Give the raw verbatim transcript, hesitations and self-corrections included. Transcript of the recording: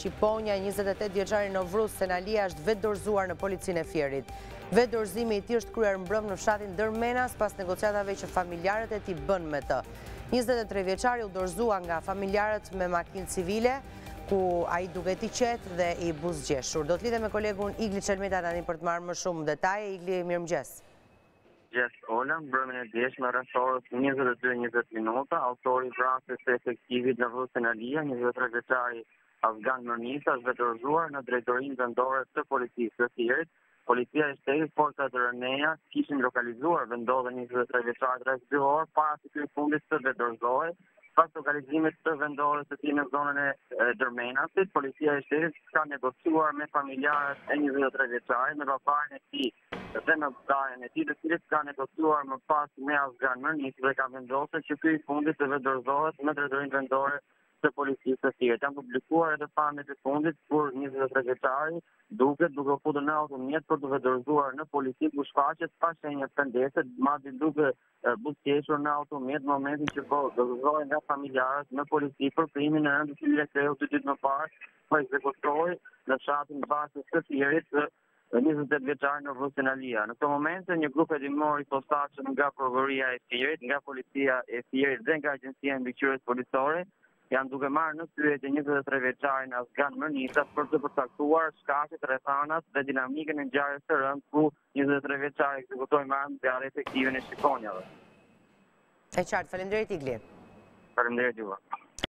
Shqiponja, njëzet e tetë vjeçari Novruz Senalia është vetë dorëzuar në policinë e Fierit. Vetë dorëzimi i tij është kryer mbrëm në fshatin Dërmenas pas negociatave që familjarët e tij bën me të. njëzet e tre vjeçari u dorëzua nga familjarët me makinë civile, ku ai duket i qetë dhe i buzëgjeshur. Do të lidhem me kolegun Igli Çelmeta tani për të marrë më shumë detaje. Igli, mirëmëngjes. Gjes Ola, mbrëmjen e djeshme rreth orës njëzet e dy e njëzet minuta, autori i vrasjes së efektivit Novruz Senalia, njëzet e tre vjeçari Afgan Mërnisa, është vetëdorëzuar në drejtorinë vendore të policisë së Fierit. Policia e shtetit, forcat e R N E-ja kishin lokalizuar vendodhjen e njëzet e tre vjeçarit rreth dy orë para se ky fundit të vetëdorëzohej. Pas lokalizimit të vendorës së tij në zonën e Dërmenasit, policia e shtetit ka negociuar me familjarët e njëzet e tre vjeçarit, me babain e tij dhe me vllajën e tij, të cilët ka negociuar më pas me Afgan Mërnis dhe ka vendosur që ky i fundit të vetëdorëzohet në drejtorinë vendore të policisë së Fierit. Janë publikuar edhe pamjet e fundit kur njëzet e tre vjeçari duket duke u futur në automjet për të vetëdorëzuar në polici ku shfaqet pa shenja pendese, madje duke buzëqeshur në automjet në momentin që po dorëzohej nga familjarët në polici për krimin e rëndë i cili kreu dy ditë më parë po ekzekutohej në fshatin Basës të Fierit njëzet e tetë vjeçari Novruz Senalia. Në këtë moment një grup hetimor i posaçëm nga prokuroria e Fierit, nga policia e Fierit dhe nga agjencia e mbikëqyrjes policore janë duke marrë në pyetje njëzet e tre vjeçarin Afgan Mërnisa për të përcaktuar shkaqet, rrethanat dhe dinamikën e ngjarjes së rëndë ku njëzet e tre vjeçari ekzekutoi me anë zjarri efektive në Shqiponjave. E qartë, faleminderit Igli. Faleminderit juve.